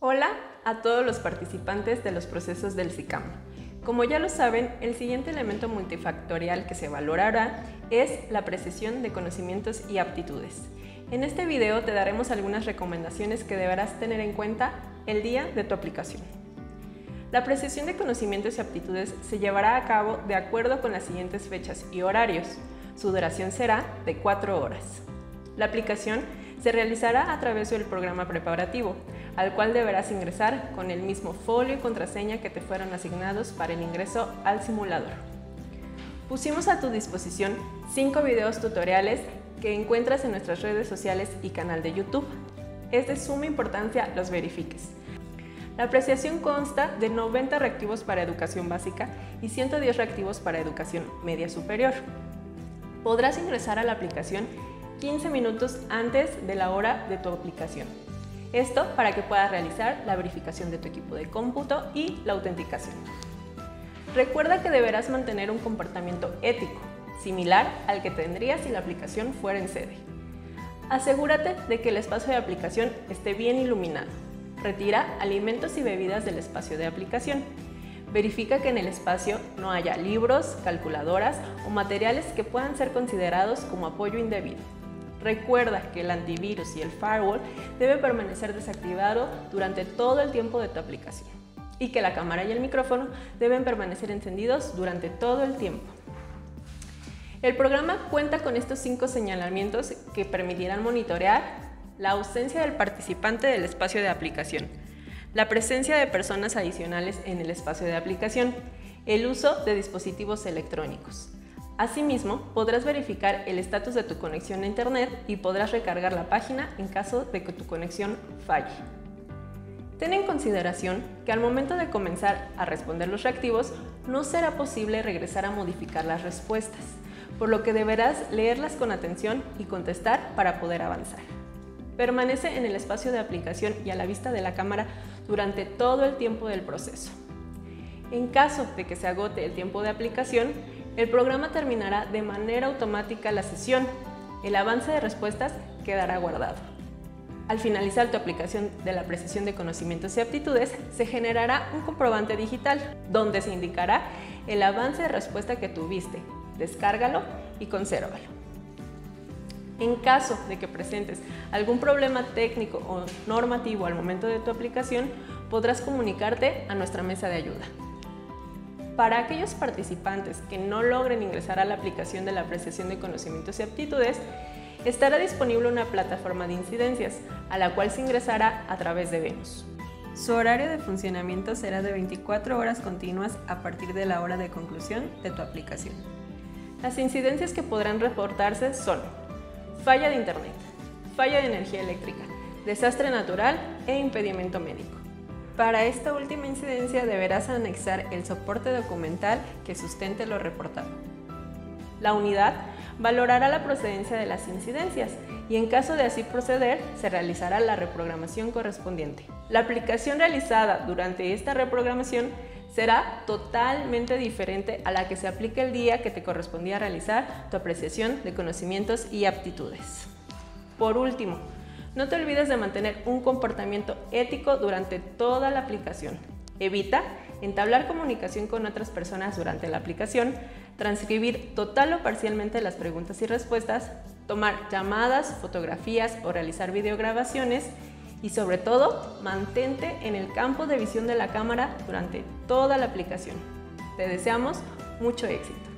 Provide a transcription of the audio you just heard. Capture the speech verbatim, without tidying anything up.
Hola a todos los participantes de los procesos del SICAM. Como ya lo saben, el siguiente elemento multifactorial que se valorará es la precisión de conocimientos y aptitudes. En este video te daremos algunas recomendaciones que deberás tener en cuenta el día de tu aplicación. La precisión de conocimientos y aptitudes se llevará a cabo de acuerdo con las siguientes fechas y horarios. Su duración será de cuatro horas. La aplicación se realizará a través del programa preparativo, al cual deberás ingresar con el mismo folio y contraseña que te fueron asignados para el ingreso al simulador. Pusimos a tu disposición cinco videos tutoriales que encuentras en nuestras redes sociales y canal de YouTube. Es de suma importancia los verifiques. La apreciación consta de noventa reactivos para educación básica y ciento diez reactivos para educación media superior. Podrás ingresar a la aplicación quince minutos antes de la hora de tu aplicación. Esto para que puedas realizar la verificación de tu equipo de cómputo y la autenticación. Recuerda que deberás mantener un comportamiento ético, similar al que tendrías si la aplicación fuera en sede. Asegúrate de que el espacio de aplicación esté bien iluminado. Retira alimentos y bebidas del espacio de aplicación. Verifica que en el espacio no haya libros, calculadoras o materiales que puedan ser considerados como apoyo indebido. Recuerda que el antivirus y el firewall deben permanecer desactivado durante todo el tiempo de tu aplicación y que la cámara y el micrófono deben permanecer encendidos durante todo el tiempo. El programa cuenta con estos cinco señalamientos que permitirán monitorear la ausencia del participante del espacio de aplicación, la presencia de personas adicionales en el espacio de aplicación, el uso de dispositivos electrónicos. Asimismo, podrás verificar el estatus de tu conexión a Internet y podrás recargar la página en caso de que tu conexión falle. Ten en consideración que al momento de comenzar a responder los reactivos, no será posible regresar a modificar las respuestas, por lo que deberás leerlas con atención y contestar para poder avanzar. Permanece en el espacio de aplicación y a la vista de la cámara durante todo el tiempo del proceso. En caso de que se agote el tiempo de aplicación, el programa terminará de manera automática la sesión. El avance de respuestas quedará guardado. Al finalizar tu aplicación de la precisión de conocimientos y aptitudes, se generará un comprobante digital donde se indicará el avance de respuesta que tuviste. Descárgalo y consérvalo. En caso de que presentes algún problema técnico o normativo al momento de tu aplicación, podrás comunicarte a nuestra mesa de ayuda. Para aquellos participantes que no logren ingresar a la aplicación de la apreciación de conocimientos y aptitudes, estará disponible una plataforma de incidencias, a la cual se ingresará a través de Venus. Su horario de funcionamiento será de veinticuatro horas continuas a partir de la hora de conclusión de tu aplicación. Las incidencias que podrán reportarse son falla de internet, falla de energía eléctrica, desastre natural e impedimento médico. Para esta última incidencia deberás anexar el soporte documental que sustente lo reportado. La unidad valorará la procedencia de las incidencias y en caso de así proceder, se realizará la reprogramación correspondiente. La aplicación realizada durante esta reprogramación será totalmente diferente a la que se aplique el día que te correspondía realizar tu apreciación de conocimientos y aptitudes. Por último, no te olvides de mantener un comportamiento ético durante toda la aplicación. Evita entablar comunicación con otras personas durante la aplicación, transcribir total o parcialmente las preguntas y respuestas, tomar llamadas, fotografías o realizar videograbaciones y sobre todo, mantente en el campo de visión de la cámara durante toda la aplicación. Te deseamos mucho éxito.